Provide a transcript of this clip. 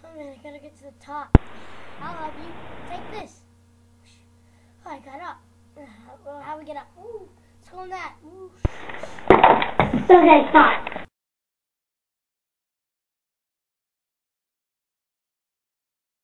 Oh man, I gotta get to the top. I'll help you. Take this. Oh, I got up. Well, how we get up? Ooh, let's go on that. Ooh. Okay, stop.